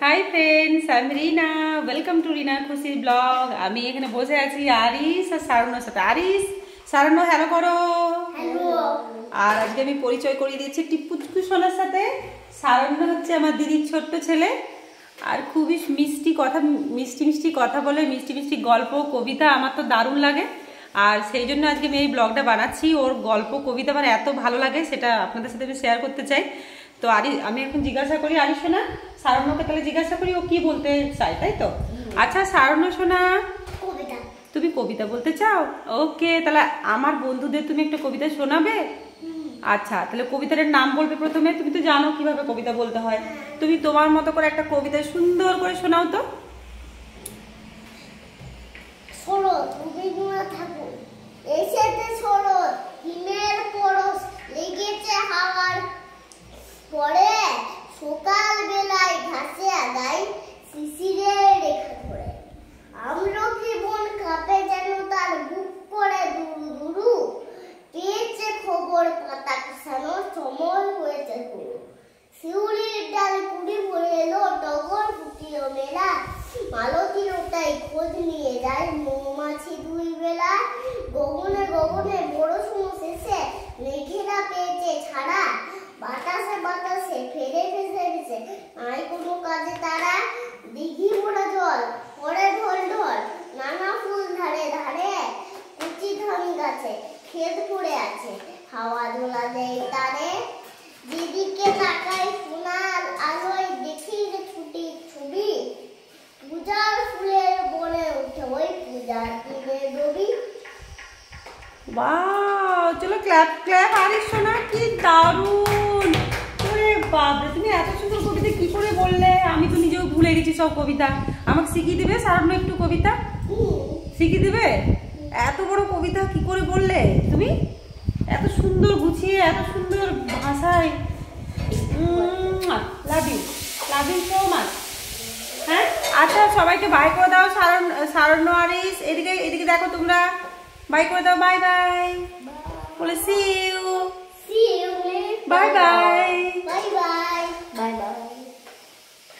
Hi friends, আমি রিনা। Welcome to রিনার খুশি blog. আমি এখানে বসে আছি আরিস আর সারণ্যর সাথে। আরিস, সারণ্য হ্যালো করো। হ্যালো। আর আজকে আমি পরিচয় করিয়ে দিচ্ছি টিপ্পুচকু সোনার সাথে। সারণ্য হচ্ছে আমার দিদির ছোট্ট ছেলে, আর খুবই মিষ্টি কথা বলে, মিষ্টি মিষ্টি গল্প কবিতা আমার তো দারুণ লাগে। আর সেই জন্য আজকে আমি এই ব্লগটা বানাচ্ছি। ওর গল্প কবিতা আমার এত ভালো লাগে, সেটা আপনাদের সাথে আমি শেয়ার করতে চাই। তো আমি এখন জিজ্ঞাসা করি আরিস সোনা, সারণ্যকে তাহলে জিজ্ঞাসা করি ও কি বলতে চাই, তাই তো? আচ্ছা সারণ্য সোনা, তুমি কবিতা বলতে চাও? ওকে, তাহলে আমার বন্ধুদের তুমি একটা কবিতা শোনাবে? আচ্ছা, তাহলে কবিতার নাম বলবে প্রথমে। তুমি তো জানো কিভাবে কবিতা বলতে হয়। তুমি তোমার মতো করে একটা কবিতা সুন্দর করে শোনাও তো। শরৎ, রবীন্দ্রনাথ ঠাকুর। এসেছে শরৎ, হিমের পরশ লেগেছে হাওয়ার পরে, সকাল বেলায় ঘাসে আগায় শিশিরের রেখা ধরে। আমলকি বন কাঁপে যেন তার বুক করে দুরু দুরু, পেয়েছে খবর পাতা কুসানো সময় হয়েছে শুরু। শিউলির ডাল কুড়ি ভরে এলো, টগর ফুটিও মেলা, মালতীর ওটাই খোঁজ নিয়ে যায় মৌমাছি দুই বেলা। গগনে গগনে বড় সময় শেষে মেঘেরা পেয়েছে ছাড়া, বাতাসে বাতাসে ফেরে ভেসে ভেসে নাই কোনো কাজে তারা। দিঘি ভরা জল পড়ে ঢল ঢল, নানা ফুল ধারে ধারে, কুচি ধান গাছে ক্ষেত পড়ে আছে, হাওয়া দোলা দেয় তারে। দিদিকে তাকাই সোনার আলোয় দেখি রে ছুটি ছবি, পূজার ফুলের বনে উঠে ওই পূজার দিনের রবি। বাহ, চলো ক্ল্যাপ ক্ল্যাপ। আরিস সোনা কি দারুণ! ওরে বাপরে, তুমি এত সুন্দর কবিতা কি করে বললে? আমি তো নিজেও ভুলে গেছি সব কবিতা। আমাকে শিখিয়ে দিবে সারণ্য একটু কবিতা? শিখিয়ে দিবে? এত বড় কবিতা কি করে বললে তুমি? এত সুন্দর গুছিয়ে, এত সুন্দর ভাষায়। Love you so much. হ্যাঁ, আচ্ছা সবাইকে বাই করে দাও। সারণ্য আরিস এদিকে দেখো তোমরা, বাই করে দাও। বাই বাই বলে see you. See you. Bye bye. Bye bye. Bye bye.